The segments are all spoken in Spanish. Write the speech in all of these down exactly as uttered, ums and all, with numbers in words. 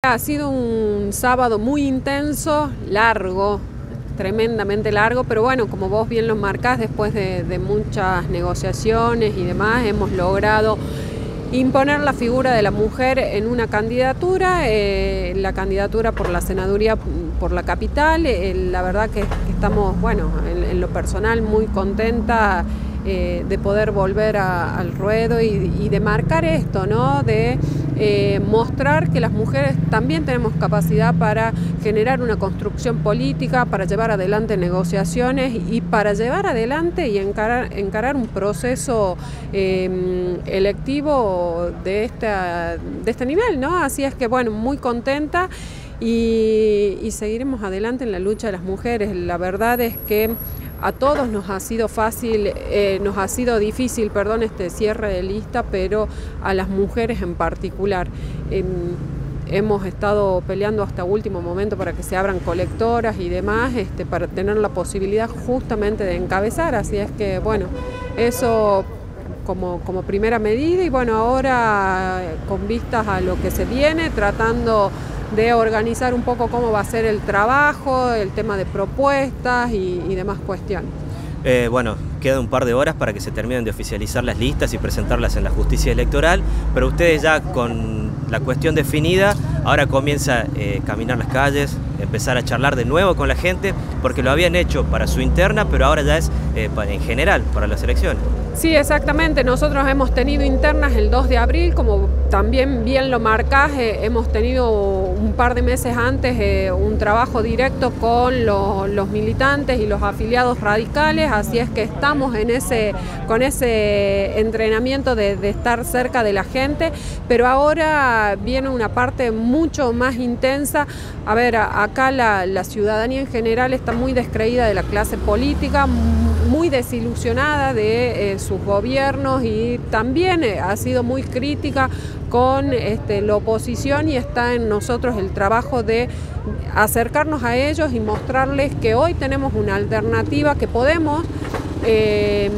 Ha sido un sábado muy intenso, largo, tremendamente largo, pero bueno, como vos bien lo marcás, después de, de muchas negociaciones y demás, hemos logrado imponer la figura de la mujer en una candidatura, eh, la candidatura por la senaduría por la capital. Eh, la verdad que, que estamos, bueno, en, en lo personal muy contenta eh, de poder volver a, al ruedo y, y de marcar esto, ¿no? De eh, mostrar que las mujeres también tenemos capacidad para generar una construcción política, para llevar adelante negociaciones y para llevar adelante y encarar, encarar un proceso eh, electivo de, esta, de este nivel, ¿no? Así es que, bueno, muy contenta y, y seguiremos adelante en la lucha de las mujeres. La verdad es que a todos nos ha sido fácil, eh, nos ha sido difícil, perdón, este cierre de lista, pero a las mujeres en particular. Eh, hemos estado peleando hasta último momento para que se abran colectoras y demás, este, para tener la posibilidad justamente de encabezar, así es que, bueno, eso como, como primera medida y bueno, ahora con vistas a lo que se viene, tratando de organizar un poco cómo va a ser el trabajo, el tema de propuestas y, y demás cuestiones. Eh, bueno, queda un par de horas para que se terminen de oficializar las listas y presentarlas en la justicia electoral, pero ustedes ya con la cuestión definida, ahora comienza a eh, caminar las calles, empezar a charlar de nuevo con la gente, porque lo habían hecho para su interna, pero ahora ya es eh, en general para las elecciones. Sí, exactamente. Nosotros hemos tenido internas el dos de abril, como también bien lo marcás, eh, hemos tenido un par de meses antes eh, un trabajo directo con lo, los militantes y los afiliados radicales, así es que estamos en ese, con ese entrenamiento de, de estar cerca de la gente, pero ahora viene una parte mucho más intensa. A ver, acá la, la ciudadanía en general está muy descreída de la clase política, muy desilusionada de eh, sus gobiernos y también eh, ha sido muy crítica con este, la oposición y está en nosotros el trabajo de acercarnos a ellos y mostrarles que hoy tenemos una alternativa, que podemos eh,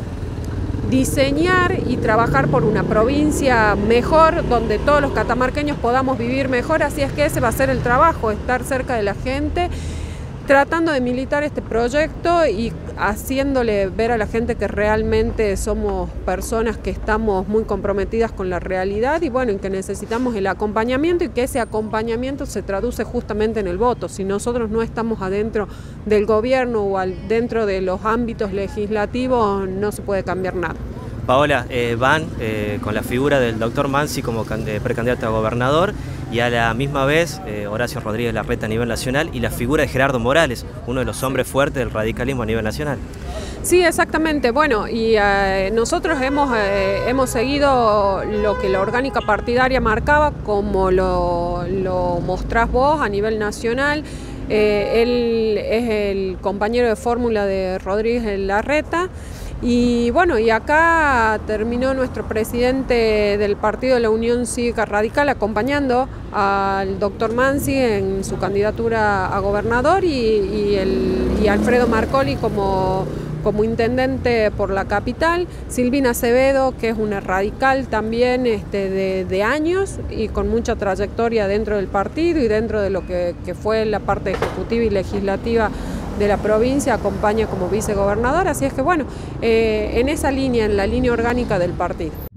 diseñar y trabajar por una provincia mejor, donde todos los catamarqueños podamos vivir mejor, así es que ese va a ser el trabajo, estar cerca de la gente, tratando de militar este proyecto y haciéndole ver a la gente que realmente somos personas que estamos muy comprometidas con la realidad y bueno, y que necesitamos el acompañamiento y que ese acompañamiento se traduce justamente en el voto. Si nosotros no estamos adentro del gobierno o al, dentro de los ámbitos legislativos, no se puede cambiar nada. Paola, eh, van eh, con la figura del doctor Mansi como precandidato a gobernador y a la misma vez eh, Horacio Rodríguez Larreta a nivel nacional y la figura de Gerardo Morales, uno de los hombres fuertes del radicalismo a nivel nacional. Sí, exactamente. Bueno, y eh, nosotros hemos, eh, hemos seguido lo que la orgánica partidaria marcaba, como lo, lo mostrás vos a nivel nacional. Eh, él es el compañero de fórmula de Rodríguez Larreta. Y bueno, y acá terminó nuestro presidente del Partido de la Unión Cívica Radical acompañando al doctor Mansi en su candidatura a gobernador y, y, el, y Alfredo Marcoli como, como intendente por la capital, Silvina Acevedo, que es una radical también este, de, de años y con mucha trayectoria dentro del partido y dentro de lo que, que fue la parte ejecutiva y legislativa de la provincia, acompaña como vicegobernador, así es que bueno, eh, en esa línea, en la línea orgánica del partido.